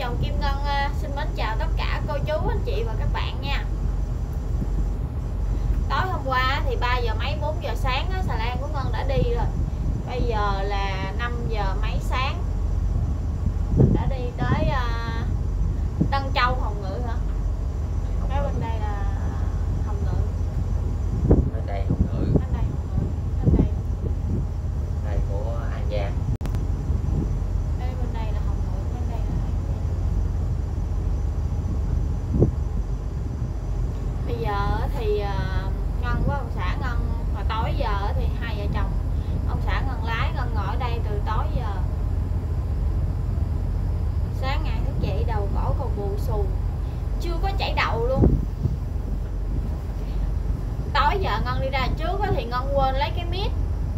chồng Kim Ngân xin mến chào tất cả cô chú, anh chị và các bạn nha. Tối hôm qua thì 3 giờ mấy 4 giờ sáng xà lan của Ngân đã đi rồi. Bây giờ là 5 giờ mấy sáng. Mình đã đi tới Tân Châu Hồng Ngự hả? Cái bên đây là Hồng Ngự. Bên đây Hồng Ngự. Bên đây Hồng Ngự. Bên đây. Đây của An Giang. Bên đây là Hồng Ngự, bên đây là An Giang. Bây giờ thì Ngân với ông xã Ngân hồi tối giờ thì hai vợ chồng ông xã Ngân lái, Ngân ngồi ở đây từ tối giờ. Sáng ngày thức dậy đầu cổ còn bù xù, chưa có chảy đầu luôn. Tối giờ Ngân đi ra trước thì Ngân quên lấy cái mic,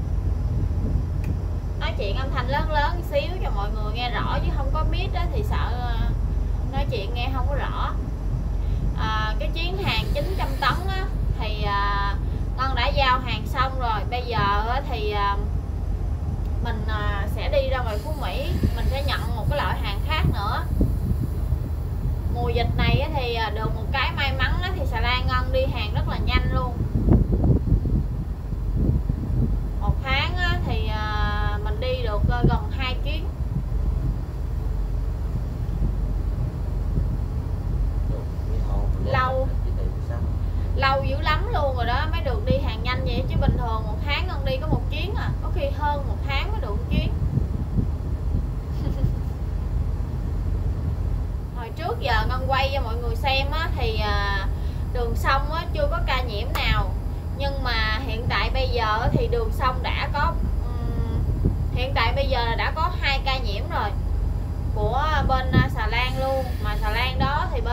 nói chuyện âm thanh lớn lớn xíu cho mọi người nghe rõ, chứ không có mic thì sợ nói chuyện nghe không có rõ. Cái chuyến hàng 900 tấn thì Ngân đã giao hàng xong rồi. Bây giờ thì mình sẽ đi ra ngoài Phú Mỹ, mình sẽ nhận một cái loại hàng khác nữa. Mùa dịch này thì được một cái may mắn thì xà lan Ngân đi hàng rất là nhanh luôn. Một tháng thì mình đi được gần 2 chuyến. Lâu dữ lắm luôn rồi đó mới được đi hàng nhanh vậy, chứ bình thường một tháng Ngân đi có một chuyến à, có khi hơn một tháng mới được một chuyến. Hồi trước giờ Ngân quay cho mọi người xem thì đường sông chưa có ca nhiễm nào, nhưng mà hiện tại bây giờ thì đường sông đã có hiện tại bây giờ là đã có 2 ca nhiễm rồi của bên xà lan luôn. Mà xà lan đó thì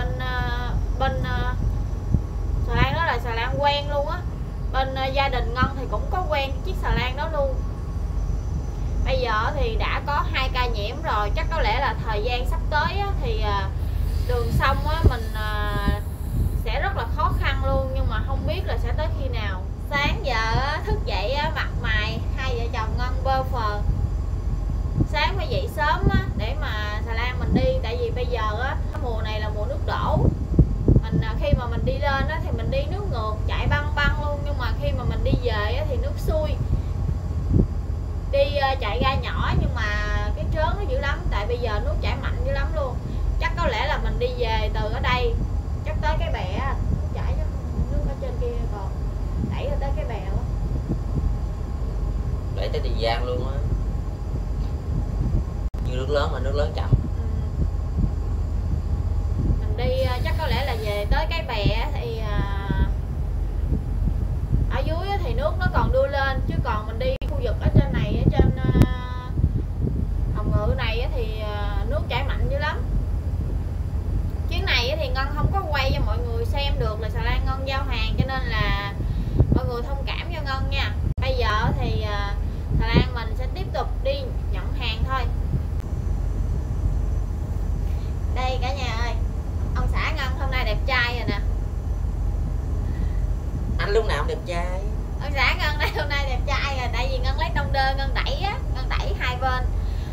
xà lan đó là xà lan quen luôn á. Bên gia đình Ngân thì cũng có quen chiếc xà lan đó luôn. Bây giờ thì đã có 2 ca nhiễm rồi, chắc có lẽ là thời gian sắp tới thì đường sông mình sẽ rất là khó khăn luôn, nhưng mà không biết là sẽ tới khi nào. Sáng giờ thức dậy mặt mày hai vợ chồng Ngân bơ phờ. Sáng phải dậy sớm để mà xà lan mình đi, tại vì bây giờ mùa này là mùa nước đổ. Khi mà mình đi lên thì mình đi nước ngược chạy băng băng luôn, nhưng mà khi mà mình đi về thì nước xuôi. Đi chạy ga nhỏ nhưng mà cái trớn nó dữ lắm, tại bây giờ nước chảy mạnh dữ lắm luôn. Chắc có lẽ là mình đi về từ ở đây chắc tới cái bè, nước chảy nước ở trên kia còn đẩy tới cái bè đó. Đẩy tới Tiền Giang luôn á. Như nước lớn mà nước lớn chậm. Mình đi chắc có lẽ là về tới cái bè thì ở dưới thì nước nó còn đưa lên, chứ còn mình đi khu vực ở trên này, ở trên Hồng Ngự này thì nước chảy mạnh dữ lắm. Chuyến này thì Ngân không có quay cho mọi người xem được là xà lan Ngân giao hàng, cho nên là mọi người thông cảm cho Ngân nha. Bây giờ thì xà lan mình sẽ tiếp tục đi nhận hàng thôi. Đây cả nhà ơi, ông xã Ngân hôm nay đẹp trai rồi nè. Anh lúc nào cũng đẹp trai. Ông xã Ngân đây hôm nay đẹp trai rồi, tại vì Ngân lấy tông đơn Ngân đẩy Ngân đẩy hai bên.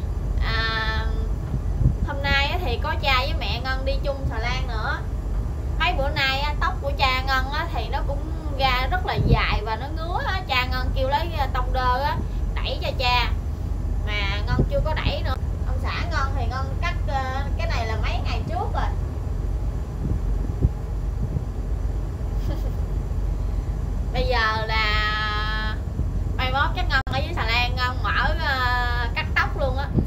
Hôm nay thì có cha với mẹ Ngân đi chung xà lan nữa. Mấy bữa nay tóc của cha Ngân thì nó cũng ra rất là dài và nó ngứa. Cha Ngân kêu lấy tông đơ đẩy cho cha, mà Ngân chưa có đẩy nữa. Ông xã Ngân thì Ngân cắt cái này là mấy ngày trước rồi. Bây giờ là mai mốt chắc Ngân ở dưới xà lan Ngân mở cắt tóc luôn á.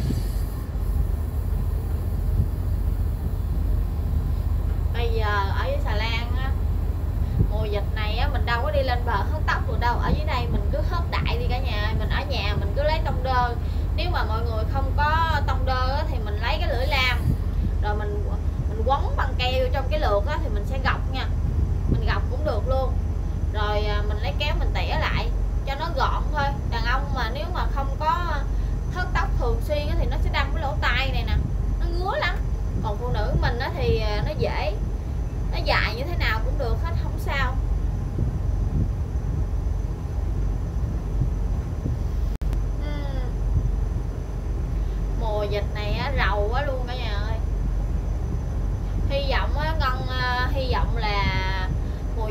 Bây giờ ở dưới xà lan mùa dịch này mình đâu có đi lên bờ hớt tóc được đâu. Ở dưới đây mình cứ hớt đại đi cả nhà. Mình ở nhà mình cứ lấy tông đơ. Nếu mà mọi người không có tông đơ thì mình lấy cái lưỡi lam, rồi mình quấn bằng keo trong cái lược thì mình sẽ gọc nha. Mình gọc cũng được luôn. Rồi mình lấy kéo mình tỉa lại cho nó gọn thôi. Đàn ông mà nếu mà không có hớt tóc thường xuyên thì nó sẽ đâm cái lỗ tai này nè, nó ngứa lắm. Còn phụ nữ mình thì nó dễ, nó dài như thế nào cũng được hết, không sao. Mùa dịch này rầu quá luôn cả nhà ơi.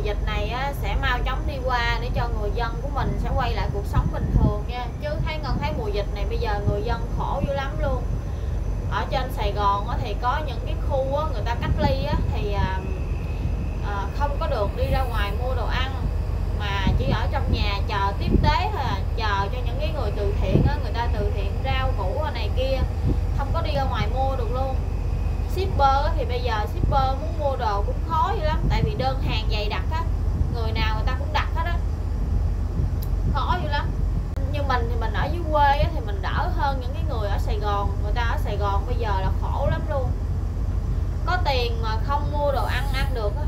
dịch này á, sẽ mau chóng đi qua để cho người dân của mình sẽ quay lại cuộc sống bình thường nha. Chứ Ngân thấy mùa dịch này bây giờ người dân khổ dữ lắm luôn. Ở trên Sài Gòn á, thì có những cái khu á, người ta cách ly á, thì không có được đi ra ngoài mua đồ ăn, mà chỉ ở trong nhà chờ tiếp tế thôi à, chờ cho những cái người từ thiện á, người ta từ thiện rau củ này kia, không có đi ra ngoài mua được luôn. Shipper thì bây giờ shipper muốn mua đồ cũng khó dữ lắm, tại vì đơn hàng dày đặc á, người nào người ta cũng đặt hết á, khó dữ lắm. Như mình thì mình ở dưới quê á, thì mình đỡ hơn những cái người ở Sài Gòn. Người ta ở Sài Gòn bây giờ là khổ lắm luôn, có tiền mà không mua đồ ăn được á,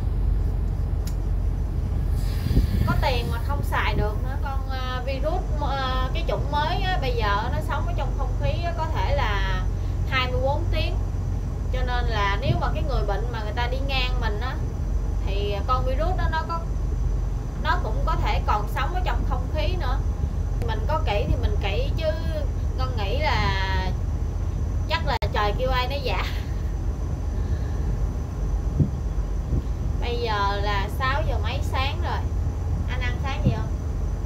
có tiền mà không xài được nữa. Con virus cái chủng mới á, bây giờ nó sống ở trong không khí á, có thể là 24 tiếng. Cho nên là nếu mà cái người bệnh mà người ta đi ngang mình á, thì con virus đó nó cũng có thể còn sống ở trong không khí nữa. Mình có kỹ thì mình kỹ, chứ con nghĩ là chắc là trời kêu ai nó dạ. Bây giờ là 6 giờ mấy sáng rồi. Anh ăn sáng gì không?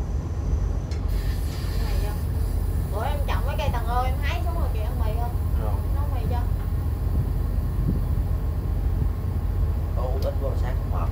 Mì không? Bữa em chọn mấy cây tầng ơi em hái xuống rồi kìa, ăn mì không? Rồi. Nấu mì cho. Có uống ít quá sáng không mệt.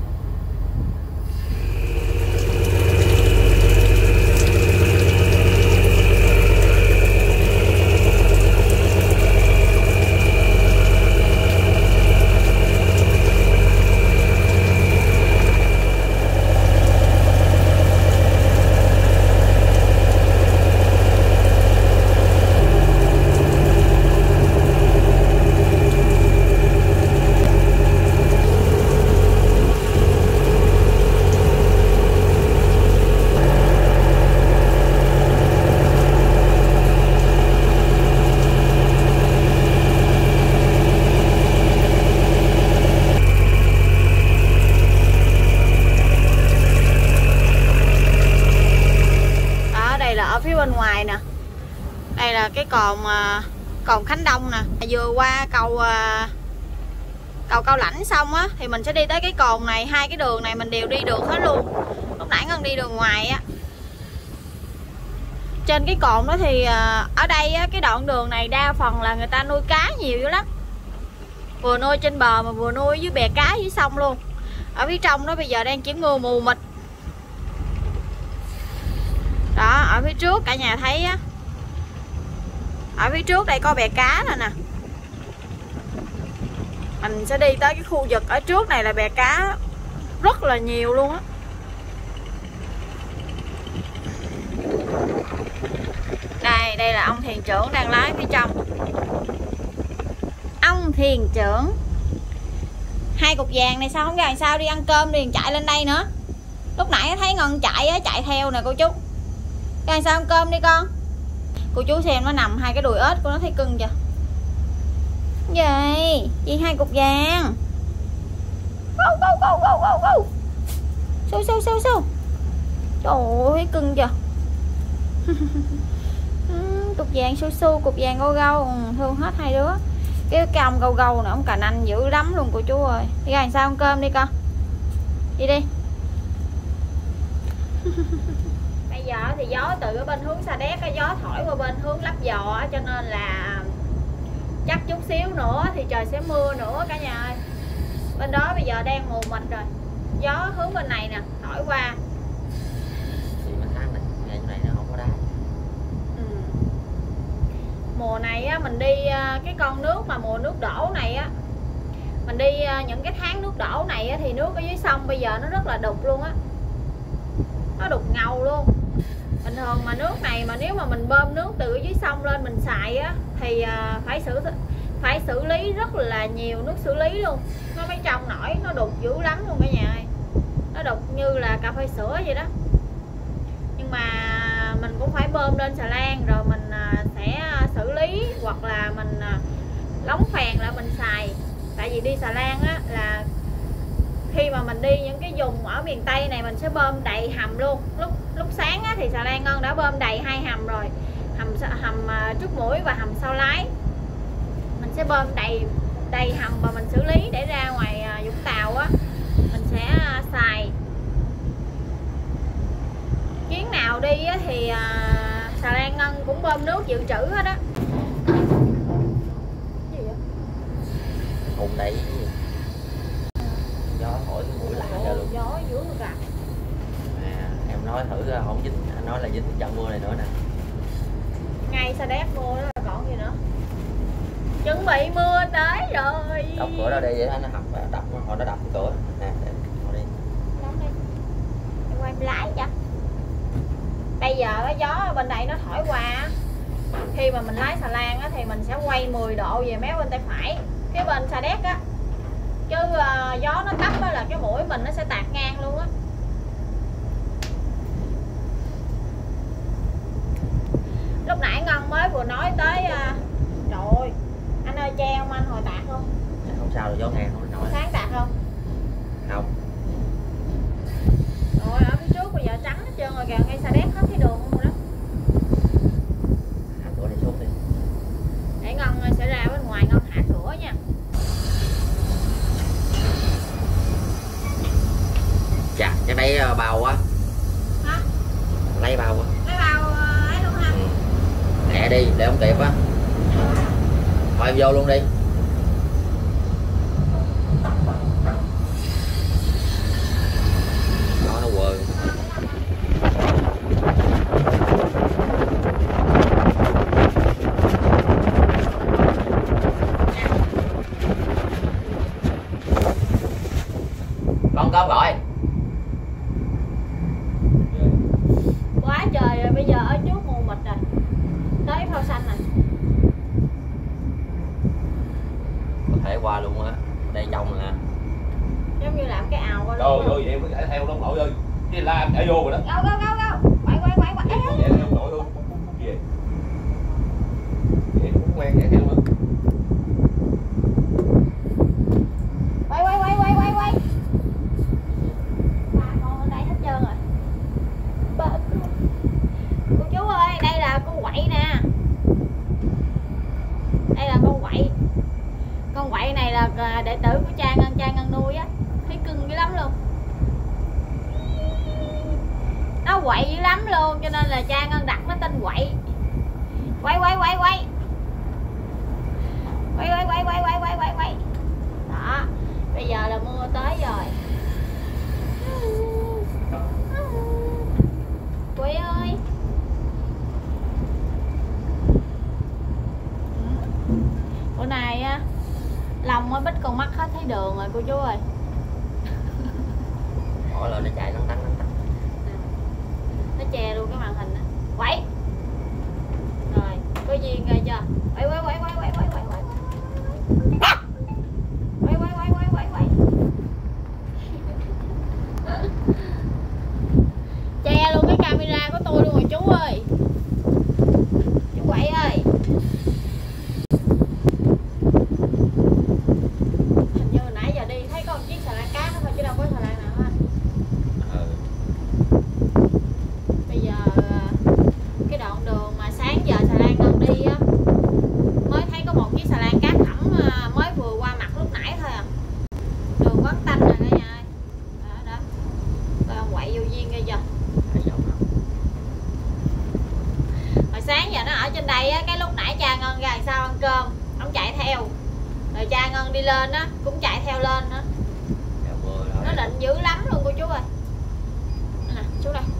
Bên ngoài nè, đây là cái cồn Khánh Đông nè. Vừa qua cầu Cao Lãnh xong á thì mình sẽ đi tới cái cồn này. Hai cái đường này mình đều đi được hết luôn. Lúc nãy Ngân đi đường ngoài á. Trên cái cồn đó thì ở đây á, cái đoạn đường này đa phần là người ta nuôi cá nhiều dữ lắm, vừa nuôi trên bờ mà vừa nuôi dưới bè cá dưới sông luôn. Ở phía trong đó bây giờ đang chỉ mưa mù mịt. Đó, ở phía trước cả nhà thấy á, ở phía trước đây có bè cá rồi nè. Mình sẽ đi tới cái khu vực ở trước này là bè cá rất là nhiều luôn á. Đây là ông thuyền trưởng đang lái phía trong. Ông thuyền trưởng. Hai cục vàng này sao không ra sao đi ăn cơm liền chạy lên đây nữa. Lúc nãy thấy Ngân chạy theo nè cô chú. Cái sao ăn cơm đi con. Cô chú xem nó nằm hai cái đùi ếch của nó thấy cưng chưa. Vậy chị hai cục vàng. Go. Su. Trời ơi thấy cưng chưa. Cục vàng su, cục vàng gâu. Thương hết hai đứa. Cái ông gâu này ông cành anh dữ lắm luôn cô chú ơi. Đi ra sao ăn cơm đi con. Đi đi. Bây giờ thì gió từ cái bên hướng Sa Đéc, cái gió thổi qua bên hướng Lấp Vò, cho nên là chắc chút xíu nữa thì trời sẽ mưa nữa cả nhà ơi. Bên đó bây giờ đang mù mịt rồi, gió hướng bên này nè thổi qua. Thì mình ăn này, ngày này nó không có đá. Mùa này á, mình đi cái con nước mà mùa nước đổ này á, mình đi những cái tháng nước đổ này á, thì nước ở dưới sông bây giờ nó rất là đục luôn á, nó đục ngầu luôn. Bình thường mà nước này mà nếu mà mình bơm nước từ dưới sông lên mình xài á thì phải xử lý rất là nhiều nước xử lý luôn. Nó mới trong nổi, nó đục dữ lắm luôn cả nhà ơi. Nó đục như là cà phê sữa vậy đó. Nhưng mà mình cũng phải bơm lên xà lan rồi mình sẽ xử lý, hoặc là mình lóng phèn lại mình xài. Tại vì đi xà lan á là khi mà mình đi những cái vùng ở miền Tây này mình sẽ bơm đầy hầm luôn. Lúc sáng á, thì xà lan Ngân đã bơm đầy hai hầm rồi, hầm trước mũi và hầm sau lái. Mình sẽ bơm đầy hầm và mình xử lý để ra ngoài Vũng Tàu á mình sẽ xài. thì xà lan Ngân cũng bơm nước dự trữ hết á. Gì vậy? Hùng đây gió thổi cái mũi lạ ra luôn. Gió dữ luôn cả. Em nói thử không dính, anh nói là dính trận mưa này nữa nè. Ngay Sa Đéc mưa đó là còn gì nữa. Chuẩn bị mưa tới rồi. Đóng cửa ra đi vậy nó đập họ nó đập cái cửa nè, để họ đi. Đóng đi. Em quay em lái cho. Bây giờ cái gió bên đây nó thổi qua, khi mà mình lái xà lan á, thì mình sẽ quay 10 độ về mé bên tay phải, phía bên Sa Đéc á, chứ gió nó tấp á là cái mũi mình nó sẽ tạt ngang luôn á. Lúc nãy Ngân mới vừa nói tới trời ơi anh ơi, che không anh, hồi tạt không? Không sao, gió ngang không nói. Sáng tạt không? Không. Rồi ở phía trước bây giờ trắng hết trơn rồi kìa, ngay Sa Đéc hết cái đường luôn đó. Hạ cửa này xuống đi. Để Ngân sẽ ra bên ngoài Ngân hạ cửa nha. Chà, cái đây bào quá. Hả? Lấy bào quá. Lấy bao ấy luôn ha. Lẹ đi, để không kịp á. Thôi em vô luôn đi. Nó quờ. Con cơm gọi. Quá trời rồi, bây giờ ở trước mù mịt rồi. Tới phao xanh này. Có thể qua luôn á. Đây trong nè. Giống như làm cái ào qua Rồi luôn. rồi vậy mới chạy theo ông nội ơi. Cái la em chạy vô rồi đó. Go go go go. Quay quay quay quay. Chạy theo ông nội thôi. Gì vậy? Vậy cũng quen chạy theo nữa. Quay quay quay quay quay quay. Ba con ở đây hết trơn rồi. Cô chú ơi, đây là con quậy nè. Đây là con quậy. Con quậy này là đệ tử của cha Ngân nuôi á. Thấy cưng dữ lắm luôn. Nó quậy dữ lắm luôn, cho nên là cha Ngân đặt nó tên quậy. Quay quay quay quay. Quay quay quay quay quay quay quay quay. Đó. Bây giờ là mưa tới rồi. Quỷ ơi. Bữa nay á lòng mới bít con mắt hết thấy đường rồi cô chú ơi. Hỏi là nó chạy tăng tăng. Nó che luôn cái màn hình nè. Quậy. Rồi, có duyên rồi chưa? Quậy quậy quậy quậy quậy quậy quậy quậy. Quậy quậy quậy quậy quậy quậy. Che luôn cái camera của tôi luôn rồi chú ơi. Chú quậy ơi. Hình như nãy giờ đi thấy có một chiếc xà lan cát thôi chứ đâu có xà lan nào hết. Bây giờ cái đoạn đường mà sáng giờ xà lan Ngân đi á, mới thấy có một chiếc xà lan cát thẳm mới vừa qua mặt lúc nãy thôi à. Đường vắng tanh rồi cả nhà ơi. Đó đó. Coi ông quậy vô duyên kia chưa. Hồi sáng giờ nó ở trên đây á, cái lúc nãy cha Ngân ra sao ăn cơm, ông chạy theo. Rồi cha Ngân đi lên á, cũng chạy theo lên nữa. Nó định dữ lắm luôn cô chú ơi. Nè, xuống đây.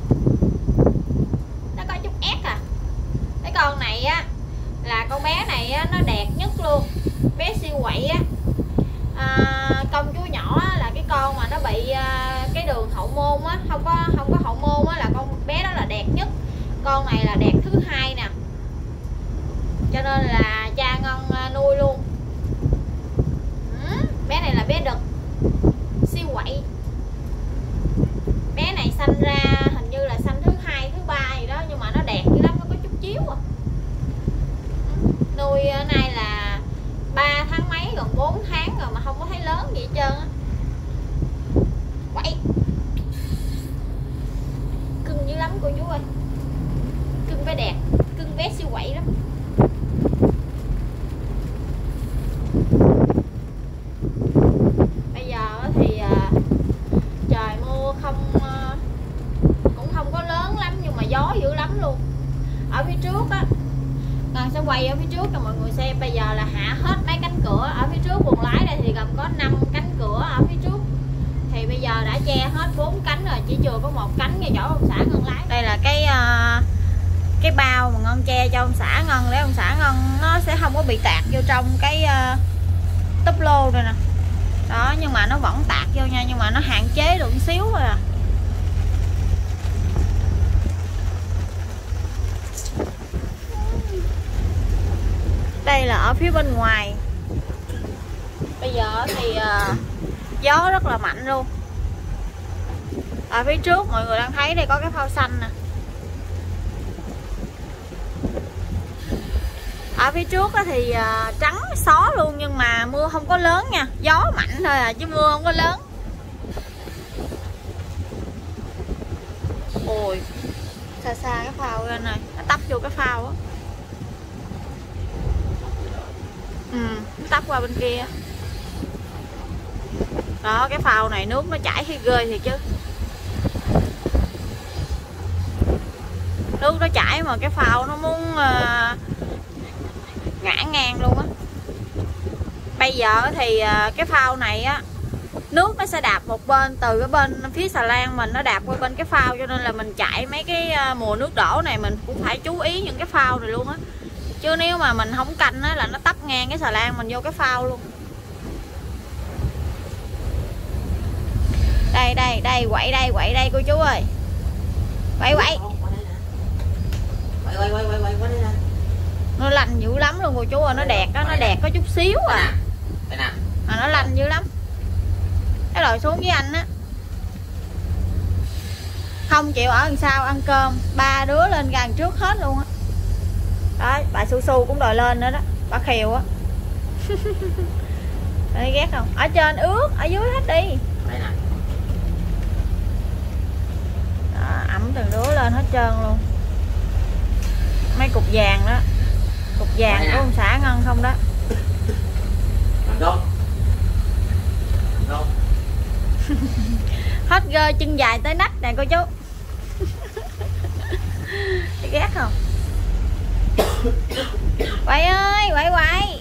Nó có chút ép à. Cái con này á là con bé này á, nó đẹp nhất luôn. Bé siêu quậy á. Công chúa nhỏ á, là cái con mà nó bị cái đường hậu môn á, không có hậu môn á, là con bé đó là đẹp nhất. Con này là đẹp thứ hai nè. Cho nên là cha Ngân nuôi luôn. Bé này là bé đực. Siêu quậy. Bé này sanh ra hình như là sanh thứ hai, thứ ba gì đó, nhưng mà nó đẹp dữ lắm, nó có chút chiếu à. Nuôi nay là 3 tháng mấy, gần 4 tháng rồi mà không có thấy lớn gì hết trơn á. Quậy. Cưng dữ lắm cô chú ơi. Cưng bé đẹp, cưng bé siêu quậy lắm. một cánh ngay chỗ ông xã Ngân lái. Đây là cái bao mà Ngân che cho ông xã Ngân để ông xã Ngân nó sẽ không có bị tạt vô trong cái túp lô rồi nè. Đó, nhưng mà nó vẫn tạt vô nha, nhưng mà nó hạn chế được một xíu thôi à. Đây là ở phía bên ngoài. Bây giờ thì gió rất là mạnh luôn. Ở phía trước mọi người đang thấy đây có cái phao xanh nè. Ở phía trước thì trắng xó luôn, nhưng mà mưa không có lớn nha, gió mạnh thôi à chứ mưa không có lớn. Ôi, xa xa cái phao ra này, nó tấp vô cái phao á. Nó tấp qua bên kia. Đó, cái phao này nước nó chảy khi ghê thiệt chứ. Nước nó chảy mà cái phao nó muốn ngã ngang luôn á. Bây giờ thì cái phao này á, nước nó sẽ đạp một bên, từ cái bên phía xà lan mình nó đạp qua bên cái phao, cho nên là mình chạy mấy cái mùa nước đổ này mình cũng phải chú ý những cái phao này luôn á. Chứ nếu mà mình không canh á là nó tấp ngang cái xà lan mình vô cái phao luôn. Đây quậy đây cô chú ơi. Quậy nó lành dữ lắm luôn cô chú ơi, nó đẹp đó, nó đẹp có chút xíu à. Mà nó lành dữ lắm. Cái lội xuống với anh á, không chịu ở đằng sau ăn cơm, ba đứa lên gần trước hết luôn á. Đó, bà Su Su cũng đòi lên nữa đó, bà khều á. Thấy ghét không? Ở trên ướt, ở dưới hết đi. Đó, ẩm từng đứa lên hết trơn luôn. Mấy cục vàng đó, cục vàng của ông xã Ngân không đó. Hết gơ chân dài tới nách nè cô chú. Ghét không? Quậy ơi, quậy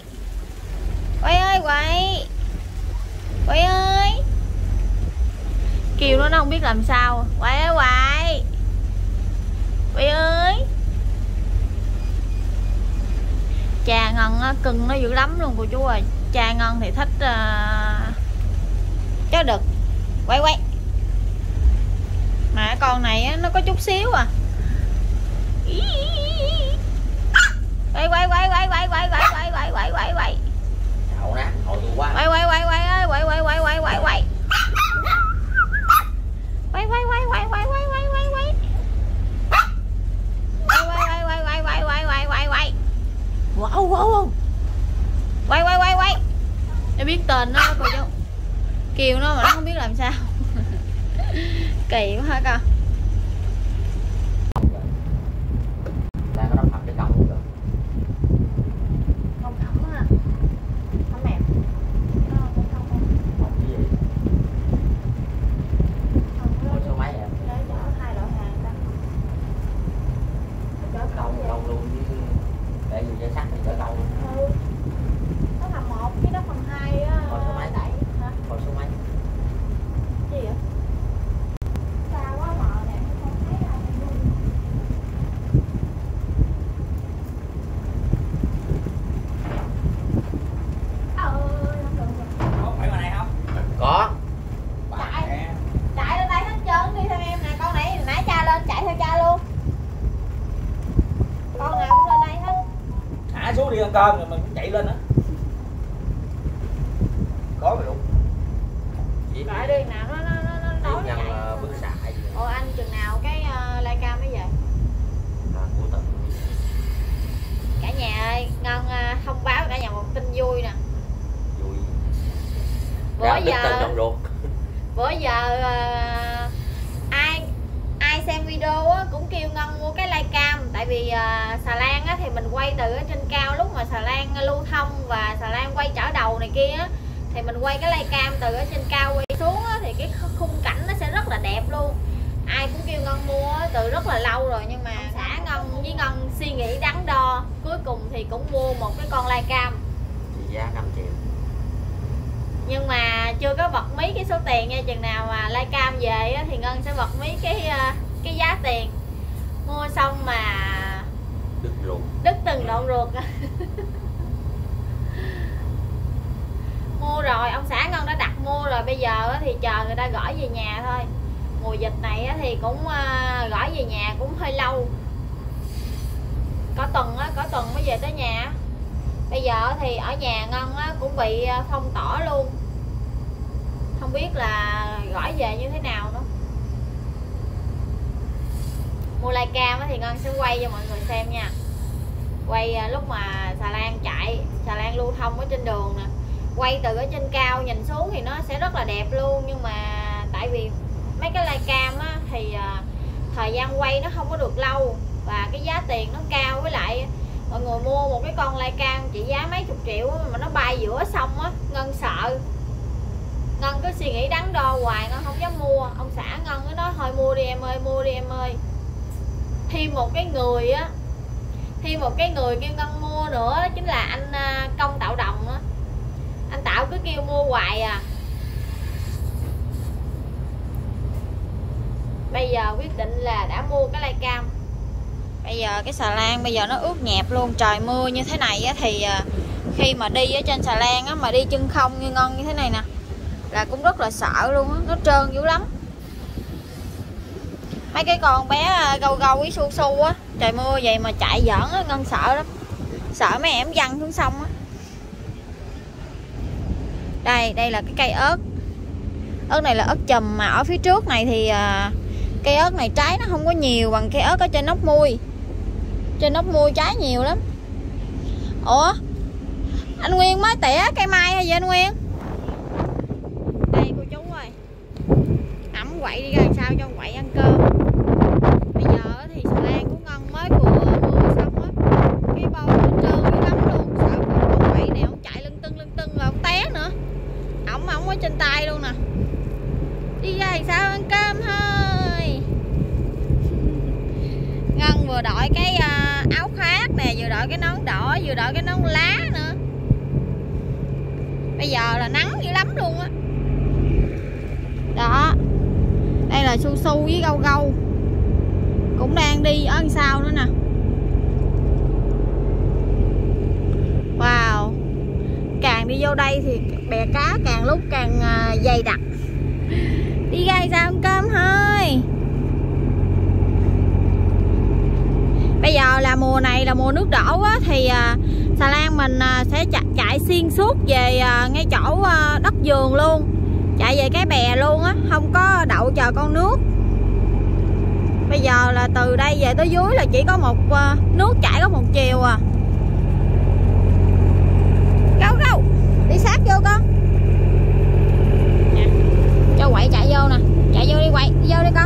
ơi. Kêu nó không biết làm sao. Quậy ơi. Cha Ngân cưng nó dữ lắm luôn cô chú ơi. Cha Ngân thì thích chó đực. Quay mà con này nó có chút xíu à. Quay Chậu nè, hồi tôi quá. Quay wow. Quay. Nó biết tên nó cô chú. Kêu nó mà nó không biết làm sao. Kỳ quá hả con. Đang có đóng thập cái cọng rồi. Không thấm á. Thấm mềm. Không cái gì. Ngồi số mấy em? Để chở 2 đội hàng đó. Chở Câu luôn chứ. Để dùng dây sắt thì chở câu. Nó phần 1, cái đó phần 2 á. Ngồi số mấy? Đẩy hả? Ngồi số mấy? Gì vậy? Xa quá mờ nè, không thấy ai luôn. Không phải ngoài này không? Có. Chạy lên đây hết trơn đi theo em nè, con này nãy cha lên chạy theo cha luôn. Con nào cũng lên đây hết. Thả xuống đi ăn cơm rồi mình cũng chạy lên đó. Có rồi luôn. Lại đi nào nó nói Nhân chạy. bức xạ. Ồ anh chừng nào cái livecam mới về? Của tự. Cả nhà ơi, Ngân thông báo cả nhà một tin vui nè. Vui. Bữa giờ ai xem video á, cũng kêu Ngân mua cái livecam. Tại vì xà lan á, thì mình quay từ ở trên cao, lúc mà xà lan lưu thông và xà lan quay chở đầu này kia á, thì mình quay cái livecam từ ở trên cao quay xuống á, thì cái khung cảnh nó sẽ rất là đẹp luôn. Ai cũng kêu Ngân mua từ rất là lâu rồi, nhưng mà xã Ngân với Ngân suy nghĩ đắn đo, cuối cùng thì cũng mua một cái con livecam. Trị giá 5 triệu. Nhưng mà chưa có bật mí cái số tiền nha. Chừng nào mà livecam về á, thì Ngân sẽ bật mí cái giá tiền. Mua xong mà đứt từng đoạn ruột. Mua rồi, ông xã Ngân đã đặt mua rồi, bây giờ thì chờ người ta gửi về nhà thôi. Mùa dịch này thì cũng gửi về nhà cũng hơi lâu, có tuần mới về tới nhà. Bây giờ thì ở nhà Ngân cũng bị phong tỏa luôn, không biết là gửi về như thế nào nữa. Mua livecam thì Ngân sẽ quay cho mọi người xem nha. Quay lúc mà xà lan chạy, xà lan lưu thông ở trên đường nè, quay từ ở trên cao nhìn xuống thì nó sẽ rất là đẹp luôn. Nhưng mà tại vì mấy cái livecam thì thời gian quay nó không có được lâu và cái giá tiền nó cao, với lại mọi người mua một cái con livecam trị giá mấy chục triệu mà nó bay giữa sông á, Ngân sợ. Ngân cứ suy nghĩ đắn đo hoài, Ngân không dám mua. Ông xã Ngân cứ nói thôi mua đi em ơi, mua đi em ơi. Thêm một cái người kêu Ngân mua nữa, đó chính là anh Công Tạo Đồng á. Anh Tạo cứ kêu mua hoài à. Bây giờ quyết định là đã mua cái livecam. Bây giờ cái xà lan bây giờ nó ướt nhẹp luôn. Trời mưa như thế này á, thì khi mà đi ở trên xà lan á, mà đi chân không như Ngân như thế này nè, là cũng rất là sợ luôn á. Nó trơn dữ lắm. Mấy cái con bé gâu gâu với su su á, trời mưa vậy mà chạy giỡn á, Ngân sợ lắm. Sợ mấy em văng xuống sông á. Đây là cái cây ớt. Ớt này là ớt chùm, mà ở phía trước này thì cây ớt này trái nó không có nhiều bằng cây ớt ở trên nóc mui. Trên nóc mui trái nhiều lắm. Ủa, anh Nguyên mới tỉa cây mai hay gì anh Nguyên? Đây cô chú ơi, ẩm quậy đi ra sao cho quậy ăn cơm. Bây giờ thì xà lan của Ngân mới vừa mưa xong á, cái bông nó trơn dữ lắm luôn. Sợ con quậy này ông chạy lưng tưng rồi ông té nữa. Ổng ở trên tay luôn nè. Đi ra thì sao ăn cơm thôi. Ngân vừa đội cái áo khoác nè, vừa đội cái nón đỏ, vừa đội cái nón lá nữa. Bây giờ là nắng dữ lắm luôn á. Đó, đây là su su với gâu gâu cũng đang đi ở đằng sau nữa nè. Wow, càng đi vô đây thì bè cá càng lúc càng dày đặc. Đi ra sao ăn cơm thôi. Bây giờ là mùa này là mùa nước đổ á, thì xà lan mình sẽ chạy xuyên suốt về ngay chỗ đất vườn luôn, chạy về cái bè luôn á, không có đậu chờ con nước. Bây giờ là từ đây về tới dưới là chỉ có một nước chảy có một chiều à. Go đi sát vô con nè, cho quậy chạy vô nè, chạy vô đi quậy, đi vô đi con.